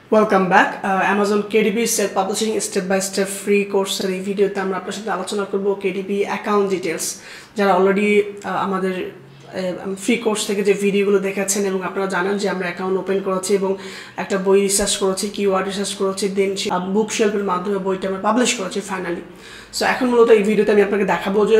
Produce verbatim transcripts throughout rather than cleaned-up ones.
Welcome back. Uh, Amazon K D P Self Publishing Step by Step Free Course এর এই ভিডিওতে আমরা আপনার সাথে আলোচনা করব K D P Account Details যারা অলরেডি আমাদের ফ্রি কোর্স থেকে যে ভিডিওগুলো দেখেছেন এবং আপনারা জানেন যে আমরা অ্যাকাউন্ট ওপেন করেছি এবং একটা বই রিসার্চ করেছি কিওয়ার্ড রিসার্চ করেছি দেন বুক শেলফের মাধ্যমে বইটা আমরা পাবলিশ করেছি ফাইনালি। সো এখন মূলত এই ভিডিওতে আমি আপনাকে দেখাবো যে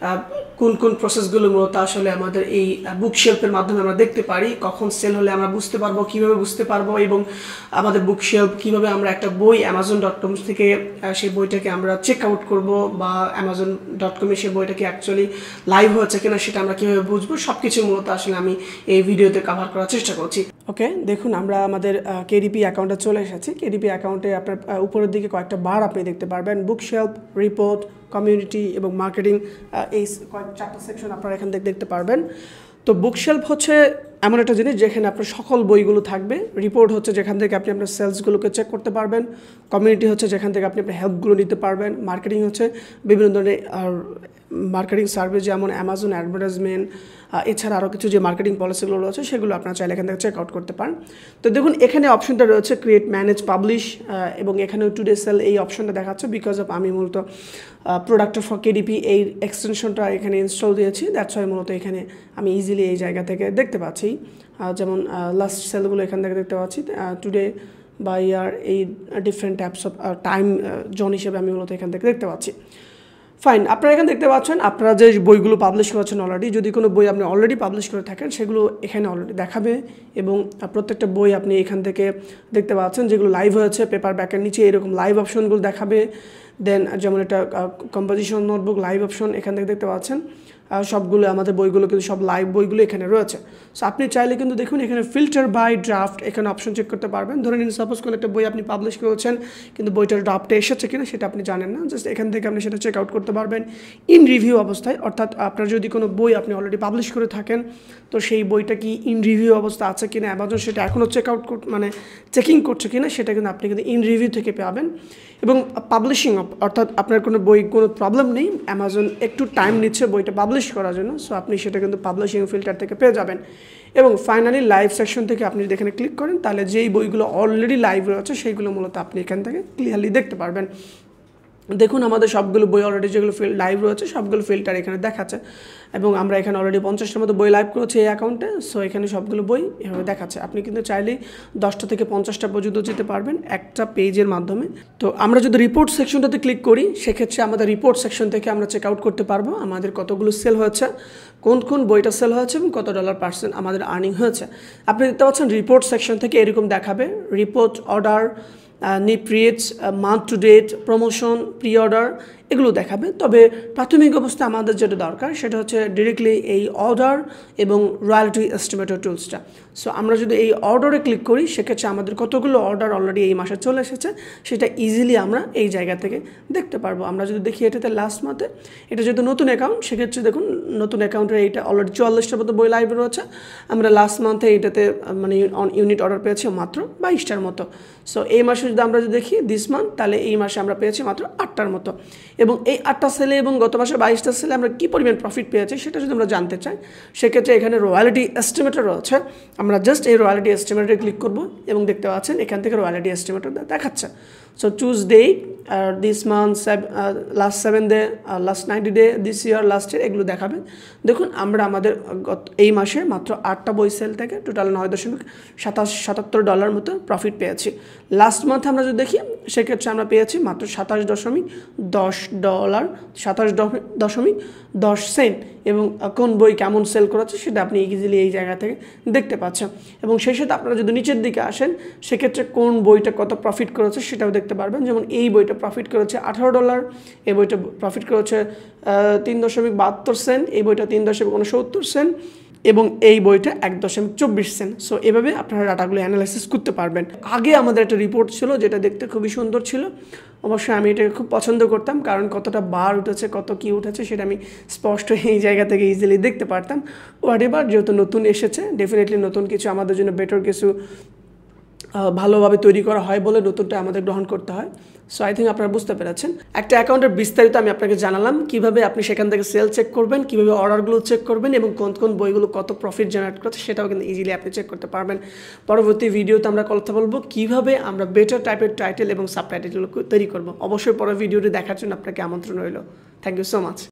কোন কোন প্রসেসগুলো মূলত আসলে আমাদের এই বুক শেলফের মাধ্যমে আমরা দেখতে পারি, কখন সেল হলে আমরা বুঝতে পারবো, কীভাবে বুঝতে পারবো এবং আমাদের বুক শেলফ কীভাবে আমরা একটা বই অ্যামাজন ডট কম থেকে সেই বইটাকে আমরা চেক আউট করবো বা অ্যামাজন ডট কমে সেই বইটাকে অ্যাকচুয়ালি লাইভ হয়েছে কিনা সেটা আমরা কীভাবে বুঝবো, সব কিছু মূলত আসলে আমি এই ভিডিওতে কভার করার চেষ্টা করছি। ওকে, দেখুন আমরা আমাদের কেডিপি অ্যাকাউন্টে চলে এসেছি। কেডিপি অ্যাকাউন্টে আপনার উপরের দিকে কয়েকটা বার আপনি দেখতে পারবেন, বুক শেলফ, রিপোর্ট, কমিউনিটি এবং মার্কেটিং, এই কয়েক চারটা সেকশন আপনারা এখান থেকে দেখতে পারবেন। তো বুক শেলফ হচ্ছে এমন একটা জিনিস যেখানে আপনার সকল বইগুলো থাকবে, রিপোর্ট হচ্ছে যেখান থেকে আপনি আপনার সেলসগুলোকে চেক করতে পারবেন, কমিউনিটি হচ্ছে যেখান থেকে আপনি আপনার হেল্পগুলো নিতে পারবেন, মার্কেটিং হচ্ছে বিভিন্ন ধরনের মার্কেটিং সার্ভিস যেমন অ্যামাজন অ্যাডভার্টাইজমেন্ট, এছাড়া আরও কিছু যে মার্কেটিং পলিসিগুলো রয়েছে সেগুলো আপনারা চাইলে এখান থেকে চেক আউট করতে পারেন। তো দেখুন এখানে অপশনটা রয়েছে ক্রিয়েট, ম্যানেজ, পাবলিশ এবং এখানে টুডে সেল এই অপশনটা দেখাচ্ছে বিকজ অফ আমি মূলত প্রোডাক্ট ফর কেডিপি এই এক্সটেনশনটা এখানে ইনস্টল দিয়েছি, দ্যাটস ওয়াই মূলত এখানে আমি ইজিলি এই জায়গা থেকে দেখতে পাচ্ছি। যেমন লাস্ট সেলগুলো এখান থেকে দেখতে পাচ্ছি, টুডে বা ইয়ার এই different types of time zone হিসেবে আমি মূলত এখান থেকে দেখতে পাচ্ছি। ফাইন, আপনারা এখানে দেখতে পাচ্ছেন আপনারা যে বইগুলো পাবলিশ করেছেন অলরেডি, যদি কোনো বই আপনি অলরেডি পাবলিশ করে থাকেন সেগুলো এখানে অলরেডি দেখাবে এবং প্রত্যেকটা বই আপনি এখান থেকে দেখতে পাচ্ছেন যেগুলো লাইভ হয়েছে, পেপার ব্যাকের নিচে এরকম লাইভ অপশনগুলো দেখাবে। দেন যেমন এটা কম্পোজিশন নোটবুক লাইভ অপশন এখান থেকে দেখতে পাচ্ছেন, সবগুলো আমাদের বইগুলো কিন্তু সব লাইভ বইগুলো এখানে রয়েছে। সো আপনি চাইলে কিন্তু দেখুন এখানে ফিল্টার বাই ড্রাফট এখানে অপশন চেক করতে পারবেন। ধরে নিন সাপোজ কোনো একটা বই আপনি পাবলিশ করেছেন কিন্তু বইটার ড্রাফটে এসেছে কিনা সেটা আপনি জানেন না, জাস্ট এখান থেকে আপনি সেটা চেক আউট করতে পারবেন ইন রিভিউ অবস্থায়। অর্থাৎ আপনার যদি কোনো বই আপনি অলরেডি পাবলিশ করে থাকেন তো সেই বইটা কি ইন রিভিউ অবস্থা আছে কিনা, অ্যামাজন সেটা এখনও চেক আউট মানে চেকিং করছে কিনা সেটা কিন্তু আপনি কিন্তু ইন রিভিউ থেকে পাবেন। এবং পাবলিশিং অর্থাৎ আপনার কোনো বই কোনো প্রবলেম নেই, অ্যামাজন একটু টাইম নিচ্ছে বইটা পাবলিশ করার জন্য, সো আপনি সেটা কিন্তু পাবলিশিং ফিল্টার থেকে পেয়ে যাবেন। এবং ফাইনালি লাইভ সেকশন থেকে আপনি যদি এখানে ক্লিক করেন তাহলে যেই বইগুলো অলরেডি লাইভ রয়েছে সেইগুলো মূলত আপনি এখান থেকে ক্লিয়ারলি দেখতে পারবেন। দেখুন আমাদের সবগুলো বই অলরেডি যেগুলো ফিল লাইভ রয়েছে সবগুলো ফিল্টার এখানে দেখাচ্ছে এবং আমরা এখানে অলরেডি পঞ্চাশটার মতো বই লাইভ করেছি এই অ্যাকাউন্টে। সো এখানে সবগুলো বই এভাবে দেখাচ্ছে। আপনি কিন্তু চাইলেই দশটা থেকে পঞ্চাশটা পর্যন্ত যেতে পারবেন একটা পেজের মাধ্যমে। তো আমরা যদি রিপোর্ট সেকশনটাতে ক্লিক করি সেক্ষেত্রে আমাদের রিপোর্ট সেকশন থেকে আমরা চেক আউট করতে পারবো আমাদের কতগুলো সেল হয়েছে, কোন কোন বইটা সেল হয়েছে এবং কত ডলার পার্সেন্ট আমাদের আর্নিং হয়েছে। আপনি দেখতে পাচ্ছেন রিপোর্ট সেকশন থেকে এরকম দেখাবে রিপোর্ট, অর্ডার, নিপ reach, month to date, promotion, preorder এগুলো দেখাবে। তবে প্রাথমিক অবস্থায় আমাদের যেটা দরকার সেটা হচ্ছে ডিরেক্টলি এই অর্ডার এবং রয়্যালটি এস্টিমেটর টুলসটা। সো আমরা যদি এই অর্ডারে ক্লিক করি সেক্ষেত্রে আমাদের কতগুলো অর্ডার অলরেডি এই মাসে চলে এসেছে সেটা ইজিলি আমরা এই জায়গা থেকে দেখতে পারবো। আমরা যদি দেখি এটাতে লাস্ট মান্থে, এটা যেহেতু নতুন অ্যাকাউন্ট সেক্ষেত্রে দেখুন নতুন অ্যাকাউন্টের এইটা অলরেডি চুয়াল্লিশটার মতো বই লাইভ রয়েছে। আমরা লাস্ট মান্থে এইটাতে মানে অন ইউনিট অর্ডার পেয়েছি মাত্র বাইশটার মতো। সো এই মাসে যদি আমরা যদি দেখি দিস মান্থ তাহলে এই মাসে আমরা পেয়েছি মাত্র আটটার মতো। এবং এই আটটা সেলে এবং গত মাসে বাইশটা সেলে আমরা কী পরিমাণ প্রফিট পেয়েছি সেটা যদি আমরা জানতে চাই সেক্ষেত্রে এখানে রয়্যালিটি এস্টিমেটর রয়েছে। আমরা জাস্ট এই রয়্যালিটি এস্টিমেটরে ক্লিক করব এবং দেখতে পাচ্ছেন এখান থেকে রয়্যালিটি এস্টিমেটর দেখাচ্ছে। So choose date, this month, last seven day, last ninety day, this year, last year এগুলো দেখাবে। দেখুন আমরা আমাদের গত এই মাসে মাত্র আটটা বই সেল থেকে টোটাল নয় দশমিক সাতাশ সাতাত্তর ডলার মতো প্রফিট পেয়েছি। লাস্ট মান্থ আমরা যদি দেখি সেক্ষেত্রে আমরা পেয়েছি মাত্র সাতাশ দশমিক দশ ডলার, সাতাশ দশমিক দশ সেন্ট। এবং কোন বই কেমন সেল করেছে সেটা আপনি ইজিলি এই জায়গা থেকে দেখতে পাচ্ছেন। এবং সেই সাথে আপনারা যদি নিচের দিকে আসেন সেক্ষেত্রে কোন বইটা কত প্রফিট করেছে সেটাও দেখতে পারবেন। যেমন এই বইটা প্রফিট করেছে আঠারো ডলার, এই বইটা প্রফিট করেছে তিন দশমিক বাহাত্তর সেন্ট, এই বইটা তিন দশমিক উনসত্তর সেন্ট এবং এই বইটা এক দশমিক চব্বিশ সেন্ট। সো এভাবে আপনারা ডাটাগুলো অ্যানালাইসিস করতে পারবেন। আগে আমাদের একটা রিপোর্ট ছিল যেটা দেখতে খুবই সুন্দর ছিল, অবশ্যই আমি এটাকে খুব পছন্দ করতাম কারণ কতটা বার উঠেছে কত কী উঠেছে সেটা আমি স্পষ্ট এই জায়গা থেকে ইজিলি দেখতে পারতাম। হোয়াট এভার যেহেতু নতুন এসেছে ডেফিনেটলি নতুন কিছু আমাদের জন্য বেটার কিছু ভালোভাবে তৈরি করা হয় বলে নতুনটা আমাদের গ্রহণ করতে হয়। সো আই থিঙ্ক আপনারা বুঝতে পেরেছেন। একটা অ্যাকাউন্টের বিস্তারিত আমি আপনাকে জানালাম, কিভাবে আপনি সেখান থেকে সেল চেক করবেন, কিভাবে অর্ডারগুলো চেক করবেন এবং কোন কোন বইগুলো কত প্রফিট জেনারেট করছে সেটাও কিন্তু ইজিলি আপনি চেক করতে পারবেন। পরবর্তী ভিডিওতে আমরা কথা বলবো কিভাবে আমরা বেটার টাইপের টাইটেল এবং সাবটাইটেলগুলো তৈরি করব। অবশ্যই পরের ভিডিওটি দেখার জন্য আপনাকে আমন্ত্রণ রইল। Thank you so much.